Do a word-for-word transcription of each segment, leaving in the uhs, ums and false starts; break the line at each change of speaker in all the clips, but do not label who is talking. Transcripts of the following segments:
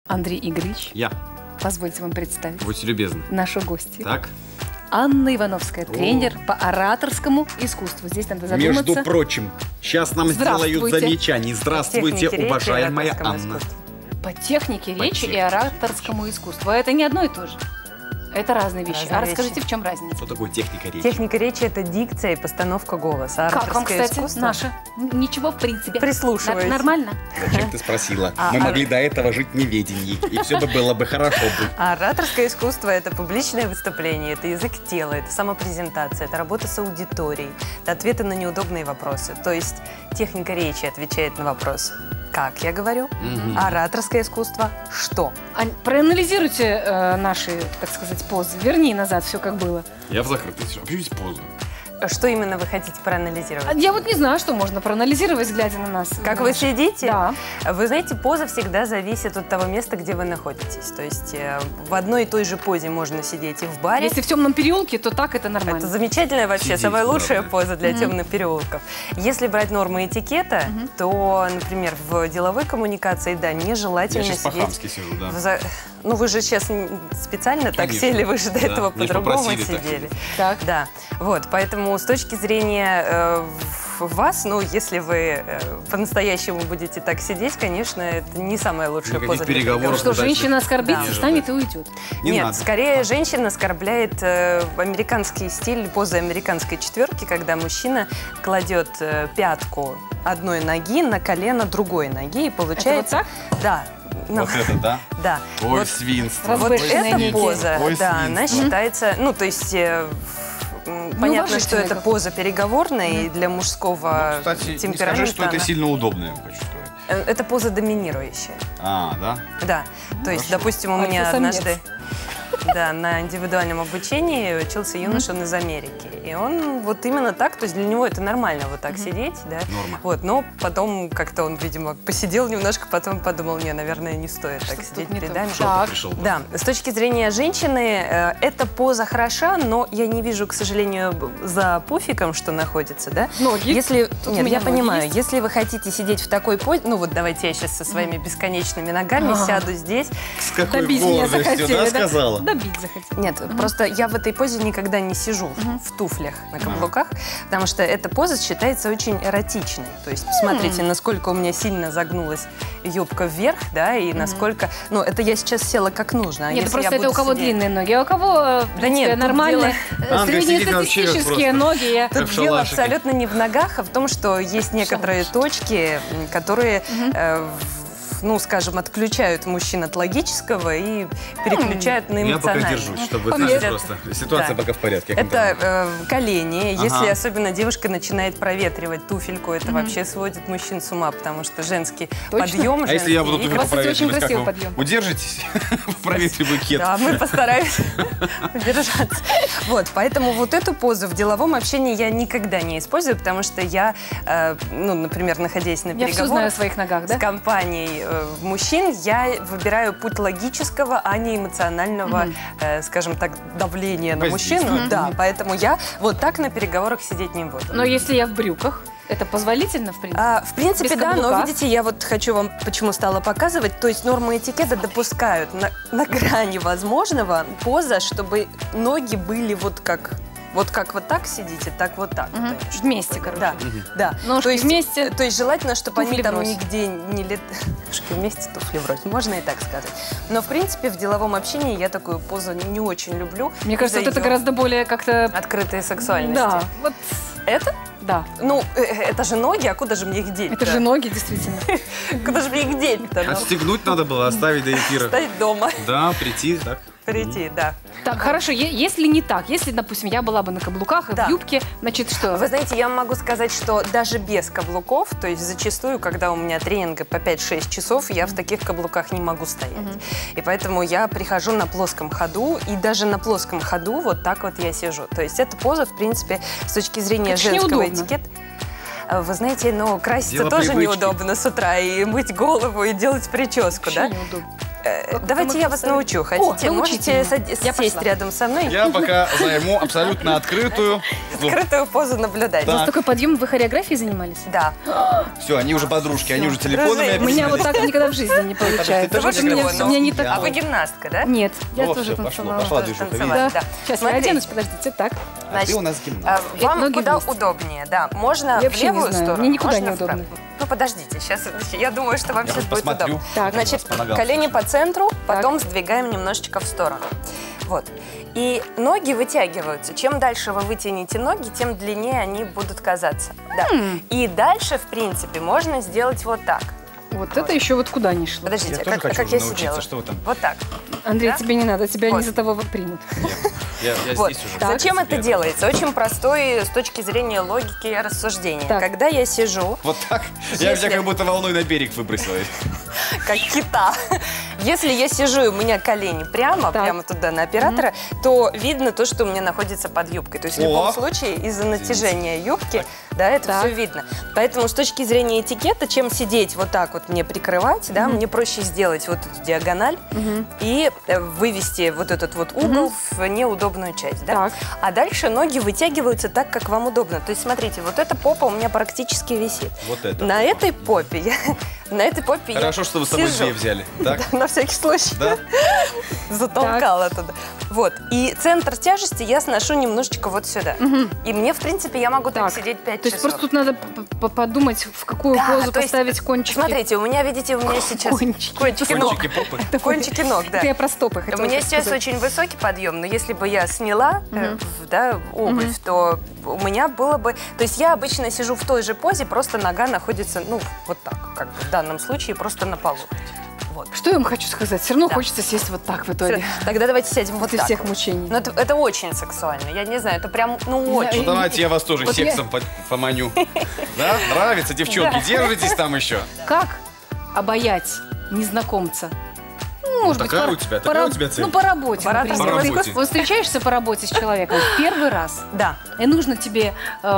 Андрей Игоревич.
Я.
Позвольте вам представить.
Будьте любезны.
Нашу гостью.
Так.
Анна Ивановская, тренер
О.
по ораторскому искусству. Здесь надо задуматься.
Между прочим, сейчас нам сделают замечание. Здравствуйте, уважаемая Анна.
По технике
По
речи
технике
и ораторскому искусству. А это не одно и то же. Это разные вещи.
Разные
а расскажите,
вещи.
в чем разница?
Что такое техника речи?
Техника речи – это дикция и постановка голоса.
Как вам,
Ораторское
кстати,
искусство?
наша? Ничего, в принципе.
Прислушиваюсь.
Нормально?
Зачем ты спросила?
А,
Мы
а-
могли до этого жить в неведении, и все бы было бы хорошо бы.
А ораторское искусство – это публичное выступление, это язык тела, это самопрезентация, это работа с аудиторией, это ответы на неудобные вопросы. То есть техника речи отвечает на вопрос «как я говорю?»,
Мгм.
а ораторское искусство – «что?».
Ань, проанализируйте э, наши, так сказать, позы. Верни назад все, как было.
Я в закрытой. А почему здесь поза?
Что именно вы хотите проанализировать?
А Я вот не знаю, что можно проанализировать, глядя на нас.
Как вы сидите?
Да.
Вы знаете, поза всегда зависит от того места, где вы находитесь. То есть э, в одной и той же позе можно сидеть и в баре.
Если в темном переулке, то так это нормально.
Это замечательная вообще,
Сидеть
самая
можно.
лучшая поза для темных переулков. Если брать нормы этикета, то, например, в деловой коммуникации, да, нежелательно
Я сейчас
сидеть...
по-хамски сижу, да.
в за- Ну, вы же сейчас н- специально так
Конечно.
сели, вы же до
Да,
этого
меня ж
по-другому
попросили так
сидели.
сидеть.
Так.
Да, вот, поэтому с точки зрения э, в- вас, ну, если вы э, по-настоящему будете так сидеть, конечно, это не самая лучшая
Никаких
поза для
переговоров.
переговоров.
Что,
Удачи.
женщина оскорбится,
Да.
встанет и уйдет.
Не
Нет,
надо.
скорее женщина оскорбляет э, американский стиль, позы американской четверки, когда мужчина кладет э, пятку одной ноги на колено другой ноги и получается...
Это
Да. Ну,
Вот это, да?
да.
Ой,
Вот,
свинство.
вот
Возвышенная
эта
некие.
поза,
Ой,
да,
свинство.
она считается, ну, то есть... э, м, понятно, что
Неуважительная
это
какая-то.
поза переговорная, и для мужского
Ну, кстати, не
темперамента...
скажи, что это
она-
сильно удобно, я вам хочу сказать.
Э, Это поза доминирующая.
А, да?
Да, то есть,
хорошо.
допустим, у меня
Альфа-самец.
однажды да, на индивидуальном обучении учился юноша он из Америки. И он вот именно так, то есть для него это нормально вот так сидеть, да.
Норма.
Вот, но потом как-то он, видимо, посидел немножко, потом подумал, не, наверное, не стоит так
Что-то
сидеть
тут не
перед
то.
даме.
Так.
Пришел.
Да, с точки зрения женщины, э, эта поза хороша, но я не вижу, к сожалению, б- за пуфиком, что находится, да.
Ноги.
Если,
Тут у
нет,
меня
я
ноги
понимаю,
есть.
если вы хотите сидеть в такой позе, ну вот давайте я сейчас со своими бесконечными ногами
Ага.
сяду здесь.
С какой
Добить меня
гордостью,
захотели,
да,
да?
сказала?
Добить захотели.
Нет, просто я в этой позе никогда не сижу в- в туфлях на каблуках, потому что эта поза считается очень эротичной. То есть посмотрите, насколько у меня сильно загнулась юбка вверх, да, и насколько... Ну, это я сейчас села как нужно. А
Нет,
если
просто
я
это у
буду
кого
сидеть-
длинные ноги, а у кого, э, в принципе,
нет, тут
нормальные,
дело-
э,
Анга сидит вообще
среднестатистические
просто.
ноги. Я-
Тут
Как
дело
шалашики.
абсолютно не в ногах, а в том, что есть некоторые точки, м, которые, э, в- ну, скажем, отключают мужчин от логического и переключают на
Я пока
эмоциональное.
держусь, чтобы
Нет.
знаете, просто ситуация
Да.
пока в порядке. я
Это
контролирую.
э, колени.
Ага.
Если особенно девушка начинает проветривать туфельку, это вообще сводит мужчин с ума, потому что женский
Точно?
подъем...
А если я буду
женский-
У вас,
туфельку
кстати, очень
проветривать, как
красивый
вы
подъем.
удержитесь в проветривый кет?
Да, мы постараемся удержаться. Вот, поэтому вот эту позу в деловом общении я никогда не использую, потому что я, э, ну, например, находясь на
Я все знаю о
переговорах
своих ногах,
с
да?
компанией э, мужчин, я выбираю путь логического, а не эмоционального, э, скажем так, давления на
Воздействия.
мужчину. Да, поэтому я вот так на переговорах сидеть не буду.
Но если я в брюках, это позволительно, в принципе?
А, в принципе,
Без
да, но
каблука?
видите, я вот хочу вам почему стала показывать, то есть нормы этикета допускают на, на грани возможного поза, чтобы ноги были вот как вот как вот так сидите, так вот так.
Мгм.
вот,
Вместе, короче.
Да, да.
Ножки
то есть,
вместе,
то есть желательно, чтобы
туфли
они там
врозь.
нигде не лет... Ножки вместе, туфли врозь, можно и так сказать. Но, в принципе, в деловом общении я такую позу не очень люблю.
Мне кажется, вот
из-за
это
её
гораздо более как-то...
открытой сексуальности.
Да, вот,
Это?
да.
Ну, э, это же ноги, а куда же мне их деть?
Это же ноги, действительно.
Куда же мне их деть-то? ну?
Отстегнуть надо было, оставить до эфира.
Стоять дома,
Да, прийти, так.
прийти, да.
Так, хорошо, е- если не так, если, допустим, я была бы на каблуках и
Да.
в юбке, значит, что?
Вы знаете, я могу сказать, что даже без каблуков, то есть зачастую, когда у меня тренинга по пять-шесть часов, я в таких каблуках не могу стоять. И поэтому я прихожу на плоском ходу, и даже на плоском ходу вот так вот я сижу. То есть эта поза, в принципе, с точки зрения
Это ж
женского
неудобно.
этикета, а, вы знаете, ну, краситься
Дело
тоже
привычки.
неудобно с утра, и мыть голову, и делать прическу,
Вообще
да?
неудобно.
Э, давайте я вас научу. Хотите,
О,
можете
научите
сесть
пошла.
рядом со мной.
Я пока займу абсолютно открытую.
Открытую позу наблюдать.
У вас такой подъем, вы хореографией занимались?
Да.
Все, они уже подружки, они уже телефонами.
Дружи.
У меня вот
обменялись.
так никогда в жизни не получается.
тоже
Вот у меня
не
всё- у меня не так.
А вы гимнастка, да?
Нет, я
О,
тоже
всё, пошло,
танцевала.
пошла
тоже
движуха,
танцевать.
видишь?
Да.
Да.
Сейчас я
Смотри.
оденусь, подождите, так.
А ты у нас
А,
гимнаст.
Вам
ноги
куда
вместе.
удобнее, да. Можно
Я
в
вообще не
левую
знаю,
сторону,
мне никуда
можно
не
вправо.
удобно.
Ну, подождите, сейчас, я думаю, что вам
Я
сейчас
вот
будет
посмотрю.
удобно.
Так.
Значит,
По ногам.
колени по центру, потом сдвигаем немножечко в сторону. Вот. И ноги вытягиваются. Чем дальше вы вытянете ноги, тем длиннее они будут казаться. Да. И дальше, в принципе, можно сделать вот так.
Вот это еще вот куда ни шло.
Подождите,
Я
как,
тоже хочу
как я
научиться.
сидела?
Что вы там?
Вот так.
Андрей,
Да?
тебе не надо, тебя
Вот.
не за того вот примут.
Я, я
Вот.
здесь уже.
Так.
Зачем это
Себе.
делается? Очень простой с точки зрения логики и рассуждения.
Так.
Когда я сижу,
Вот так? Я
Если-
тебя как будто волной на берег выбросила.
как кита. Если я сижу, и у меня колени прямо,
Так.
прямо туда на оператора, то видно то, что у меня находится под юбкой. То есть в любом
О!
случае из-за натяжения юбки, да, это
Так.
все видно. Поэтому с точки зрения этикета, чем сидеть вот так вот мне прикрывать, да, мне проще сделать вот эту диагональ и э, вывести вот этот вот угол в неудобную часть, да.
Так.
А дальше ноги вытягиваются так, как вам удобно. То есть смотрите, вот эта попа у меня практически висит.
Вот это.
На этой попе я, на этой попе
Хорошо,
я
что вы с собой
сижу.
две взяли. Так?
На всякий случай.
Да?
Затолкала туда. Вот. И центр тяжести я сношу немножечко вот сюда. И мне, в принципе, я могу так,
Так.
сидеть пять
То есть
часов.
просто тут надо п- п- подумать, в какую
Да,
позу
то есть,
поставить кончики.
Смотрите, у меня, видите, у меня сейчас
Кончики.
кончики ног.
Кончики попы.
Это
Кончики ног, да.
Это я про стопы
У
хотела
меня
сказать.
сейчас очень высокий подъем, но если бы я сняла э, в- да, обувь, то у меня было бы... То есть я обычно сижу в той же позе, просто нога находится, ну, вот так, как бы в данном случае, просто на полу. Вот.
Что я вам хочу сказать? Все равно
Да.
хочется сесть вот так в итоге.
Тогда давайте сядем вот
После
так.
всех
вот.
мучений.
Ну, это, это очень сексуально. Я не знаю, это прям, ну, очень.
Ну, давайте я вас тоже
Вот я-
сексом по- поманю. Да? Нравится, девчонки? Держитесь там еще.
Как обаять незнакомца? Ну, может быть,
такая
по-
у тебя-
по
такая
раб-
у тебя цель?
Ну, по работе,
По
например.
По работе.
Ты- Вот встречаешься по работе с человеком в первый раз,
Да.
и нужно тебе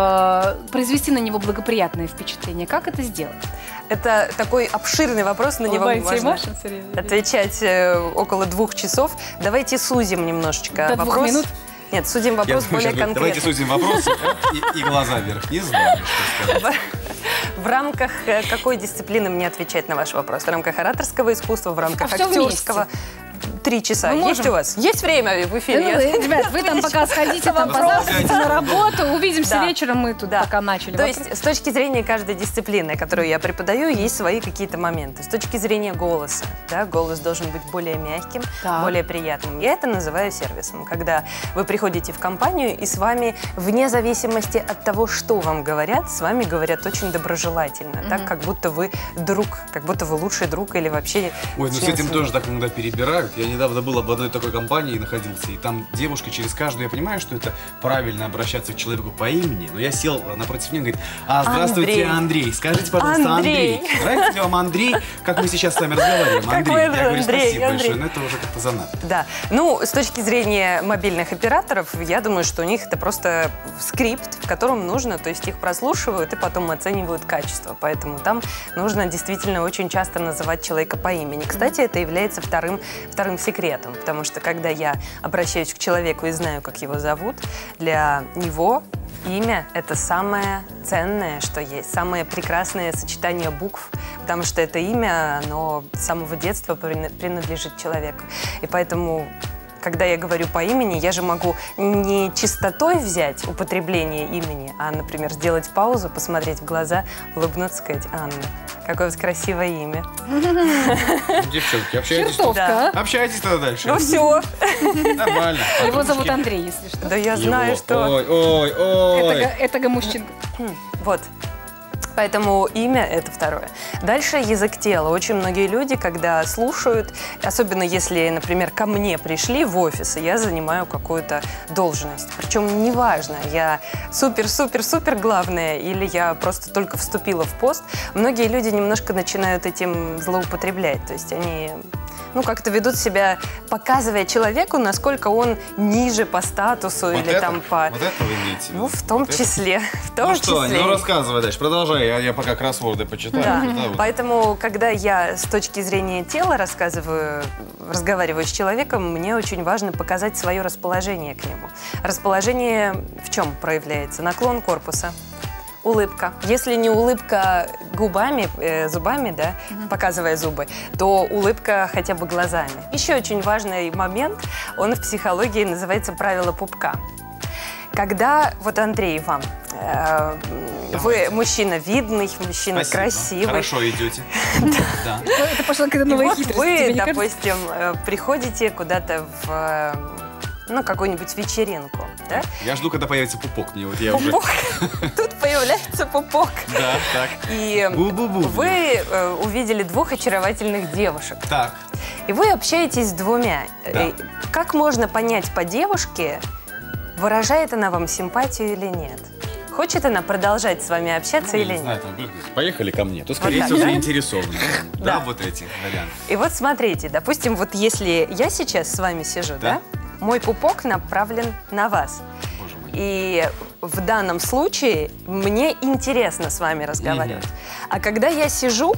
э, произвести на него благоприятное впечатление. Как это сделать?
Это такой обширный вопрос, на него
Улыбается и
можно
машет всё время.
отвечать э, около двух часов. Давайте сузим немножечко
До двух
вопрос.
минут?
Нет, судим
Я
вопрос
думаю,
более
сейчас говорю, давайте
конкретно.
судим вопросы и, и глаза вверх. Не знаю, что сказать.
В рамках э, какой дисциплины мне отвечать на ваш вопрос? В рамках ораторского искусства, в рамках
А всё
актерского? Три часа.
Мы
Есть
можем?
у вас? Есть время в
Да
эфире?
ну,
Я-
ребят, вы там пока сходите, там
Вопрос.
позавтракайте на работу, увидимся
Да.
вечером, мы тут
Да.
пока начали.
То
Вопрос-
есть с точки зрения каждой дисциплины, которую я преподаю, есть свои какие-то моменты. С точки зрения голоса, да, голос должен быть более мягким,
Так.
более приятным. Я это называю сервисом, когда вы приходите в компанию, и с вами, вне зависимости от того, что вам говорят, с вами говорят очень доброжелательно, так, как будто вы друг, как будто вы лучший друг или вообще...
Ой, ну с
член
этим
семьи.
тоже так иногда перебирают. Я недавно был об одной такой компании находился, и там девушка через каждую, я понимаю, что это правильно обращаться к человеку по имени, но я сел напротив нее и говорит: а, здравствуйте,
Андрей.
Андрей, скажите, пожалуйста,
Андрей.
Андрей. Нравится ли вам Андрей, как мы сейчас с вами разговариваем?
Как
Андрей.
вы,
Я говорю,
Андрей,
спасибо
Андрей.
большое, но это уже как-то занадто.
Да. Ну, с точки зрения мобильных операторов, я думаю, что у них это просто скрипт, в котором нужно, то есть их прослушивают и потом оценивают качество. Поэтому там нужно действительно очень часто называть человека по имени. Кстати, это является вторым, вторым секретом, потому что когда я обращаюсь к человеку и знаю, как его зовут, для него имя – это самое ценное, что есть, самое прекрасное сочетание букв, потому что это имя, оно с самого детства прина- принадлежит человеку. И поэтому, когда я говорю по имени, я же могу не чистотой взять употребление имени, а, например, сделать паузу, посмотреть в глаза, улыбнуться, сказать: Анна, какое у вас красивое имя.
Девчонки, общайтесь.
Чертовка,
Да.
а?
Общайтесь тогда дальше.
Ну все.
Нормально.
Его зовут
Подружки.
Андрей, если что.
Да я знаю,
Его.
что...
Ой, ой, ой.
Это, это мужчинка.
Вот. Поэтому имя – это второе. Дальше язык тела. Очень многие люди, когда слушают, особенно если, например, ко мне пришли в офис, и я занимаю какую-то должность. Причем неважно, я супер-супер-супер главная или я просто только вступила в пост. Многие люди немножко начинают этим злоупотреблять. То есть они ну, как-то ведут себя, показывая человеку, насколько он ниже по статусу
Вот
или
это?
там по...
Вот это вы имеете в виду?
Ну, в том
Вот это?
числе. В том
Ну что,
числе.
ну рассказывай дальше, продолжай, я, я пока кроссворды почитаю.
Да.
Да, вот.
Поэтому, когда я с точки зрения тела рассказываю, разговариваю с человеком, мне очень важно показать свое расположение к нему. Расположение в чем проявляется? Наклон корпуса. Улыбка. Если не улыбка губами, э, зубами, да, mm-hmm. показывая зубы, то улыбка хотя бы глазами. Еще очень важный момент, он в психологии называется правило пупка. Когда, вот Андрей, вам, э, вы мужчина видный, мужчина
Спасибо.
красивый.
Хорошо идете. Да.
Это пошла какая-то
И
новая
вот
хитрость.
вы,
тебе не кажется?
допустим, э, приходите куда-то в... э, ну, какую-нибудь вечеринку, да?
Я жду, когда появится пупок. Мне вот я уже...
Пупок. Тут появляется пупок.
Да, так.
И
Бу-бу-бу.
вы э, увидели двух очаровательных девушек.
Так.
И вы общаетесь с двумя.
Да.
Э, Как можно понять по девушке, выражает она вам симпатию или нет? Хочет она продолжать с вами общаться
Ну,
или
не
нет?
знаю, там, поехали ко мне. То, скорее
Вот
всего,
так, да?
заинтересованы.
Да.
Да, вот эти варианты.
И вот смотрите, допустим, вот если я сейчас с вами сижу, да,
Да.
мой пупок направлен на вас.
Боже мой.
И в данном случае мне интересно с вами разговаривать. А когда я сижу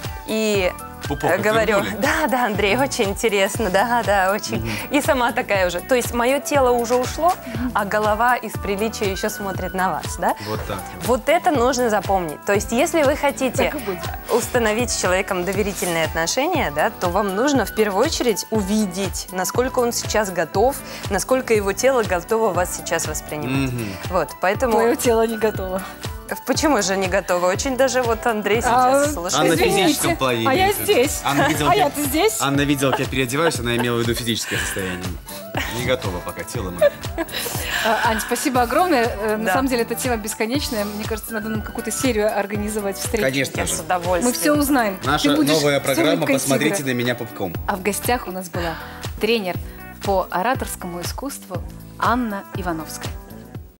и
Пупок
э, говорю,
отвернули?
да, да, Андрей, очень интересно, да, да, очень. И сама такая уже. То есть мое тело уже ушло, а голова из приличия еще смотрит на вас, да?
Вот так.
Вот это нужно запомнить. То есть, если вы хотите
Так и будет.
установить с человеком доверительные отношения, да, то вам нужно в первую очередь увидеть, насколько он сейчас готов, насколько его тело готово вас сейчас воспринимать.
Мгм.
Вот, поэтому...
Твое тело не готово.
Почему же не готово? Очень даже вот Андрей
А,
сейчас слушает.
Анна в
Извините,
физическом плане
а я
имеется в виду.
здесь.
Анна видела,
А
как-
я-то здесь.
Анна видела, как я переодеваюсь, она имела в виду физическое состояние. Не готова пока, тело мое.
А, Ань, спасибо огромное. Э, На
Да.
самом деле, эта тема бесконечная. Мне кажется, надо нам какую-то серию организовать встреч.
Конечно
Я
же.
с удовольствием.
Мы все узнаем.
Наша
Ты будешь
новая
с
программа
улыбкой
«Посмотрите
тигра.
на меня пупком».
А в гостях у нас была тренер по ораторскому искусству Анна Ивановская.